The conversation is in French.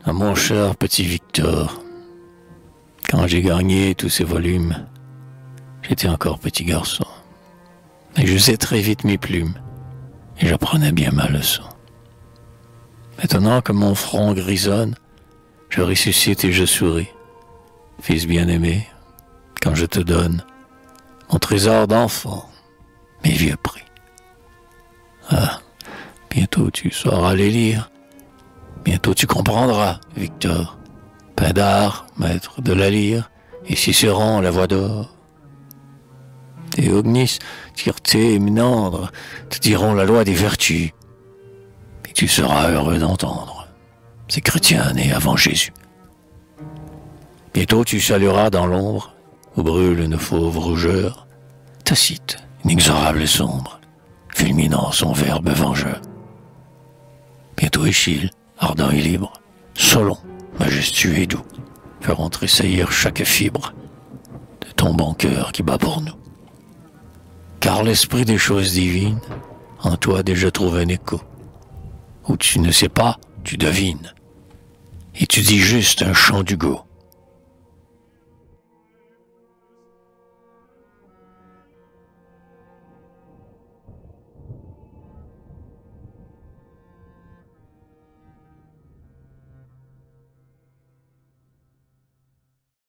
À mon cher petit Victor, quand j'ai gagné tous ces volumes, j'étais encore petit garçon. Mais j'usais très vite mes plumes, et j'apprenais bien ma leçon. Maintenant que mon front grisonne, je ressuscite et je souris. Fils bien-aimé, quand je te donne mon trésor d'enfant, mes vieux prix. Ah, bientôt tu sauras les lire. Bientôt tu comprendras, Victor. Pindare, maître de la lyre, et Cicéron, la voix d'or. Théognis, Tirté et Ménandre te diront la loi des vertus. Et tu seras heureux d'entendre ces chrétiens nés avant Jésus. Bientôt tu salueras dans l'ombre, où brûle une fauve rougeur, Tacite, inexorable et sombre, fulminant son verbe vengeur. Bientôt Échille, ardent et libre, Solon, majestueux et doux, feront tressaillir chaque fibre de ton bon cœur qui bat pour nous. Car l'esprit des choses divines, en toi déjà trouve un écho. Où tu ne sais pas, tu devines. Et tu dis juste un chant d'Hugo.